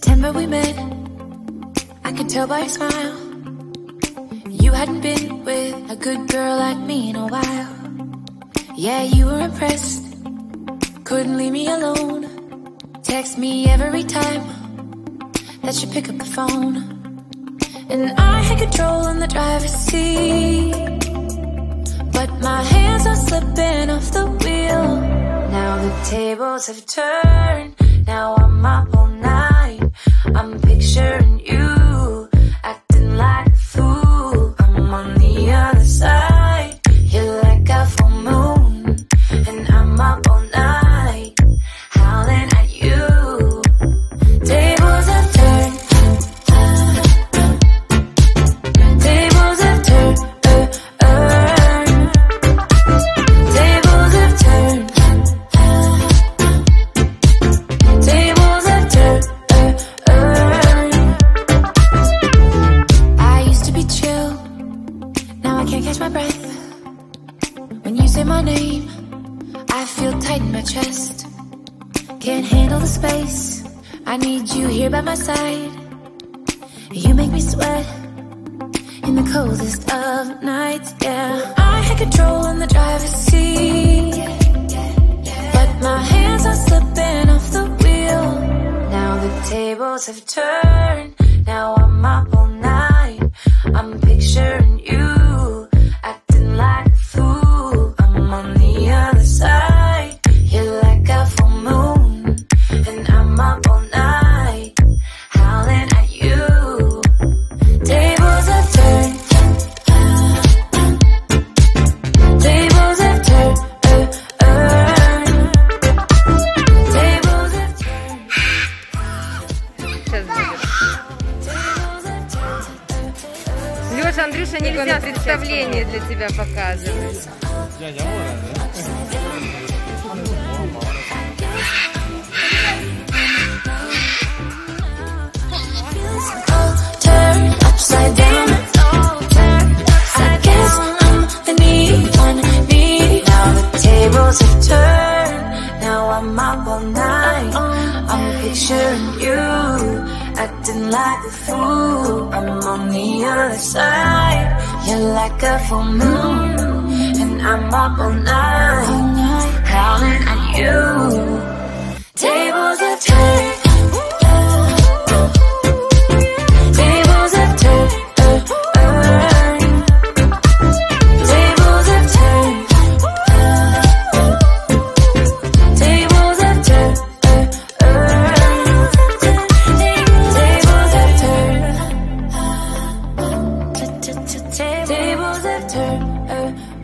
September we met, I could tell by your smile. You hadn't been with a good girl like me in a while. Yeah, you were impressed, couldn't leave me alone. Text me every time that you pick up the phone. And I had control in the driver's seat, but my hands are slipping off the wheel. Now the tables have turned, now I'm up all night. I'm picturing you, acting like a fool. I'm on the other side, you're like a full moon. And I'm up all night, howling at you. Tables have turned, tables have turned, tables have turned, tables have turned. I used to be chill, now I can't catch my breath. When you say my name, I feel tight in my chest. Can't handle the space, I need you here by my side. You make me sweat in the coldest of nights, yeah. I had control in the driver's seat, but my hands are slipping off the wheel. Now the tables have turned, now I'm up all night. I'm picturing you, acting like a fool. I'm on the other side, you're like a full moon. And I'm up all night, howling at you. Tables have turned, tables have turned, tables have turned. Сейчас будет. Леша, Андрюша, нельзя представление для тебя показывать. Turn upside down, I guess I'm the needy one, needy. Now the tables have turned, now I'm up all night. I'm picturing you, acting like a fool. I'm on the other side, you're like a full moon. And I'm up all night, howling at you. Tables have turned, tables have turned, tables have turned, tables have turned, tables have turned, tables have turned.